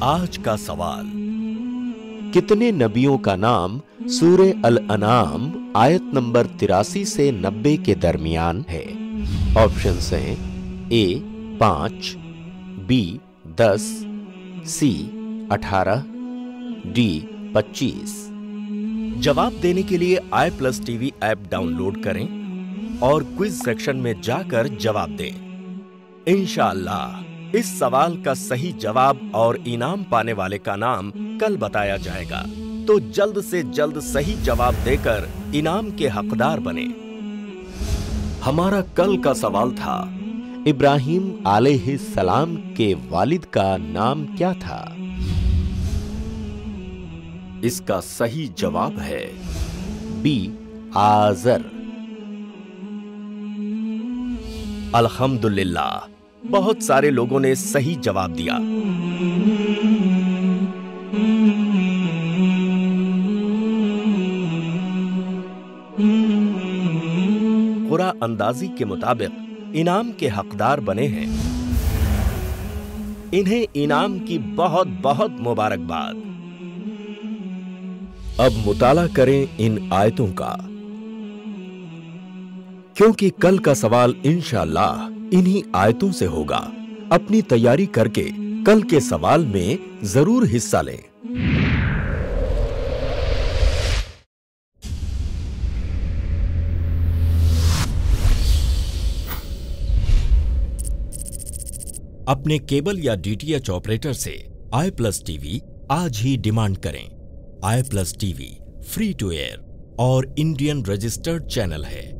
आज का सवाल, कितने नबियों का नाम सूरे अल-अनाम आयत नंबर 83 से 90 के दरमियान है? ऑप्शंस हैं ए 5, बी 10, सी 18, डी 25। जवाब देने के लिए i+tv ऐप डाउनलोड करें और क्विज सेक्शन में जाकर जवाब दें। इंशाअल्लाह इस सवाल का सही जवाब और इनाम पाने वाले का नाम कल बताया जाएगा, तो जल्द से जल्द सही जवाब देकर इनाम के हकदार बने। हमारा कल का सवाल था, इब्राहिम अलैहिस्सलाम के वालिद का नाम क्या था? इसका सही जवाब है बी आज़र। अल्हम्दुलिल्लाह, बहुत सारे लोगों ने सही जवाब दिया। कुरा अंदाजी के मुताबिक इनाम के हकदार बने हैं। इन्हें इनाम की बहुत बहुत मुबारकबाद। अब मुताला करें इन आयतों का, क्योंकि कल का सवाल इंशाअल्लाह इन्हीं आयतों से होगा। अपनी तैयारी करके कल के सवाल में जरूर हिस्सा लें। अपने केबल या डीटीएच ऑपरेटर से i+tv आज ही डिमांड करें। i+tv फ्री टू एयर और इंडियन रजिस्टर्ड चैनल है।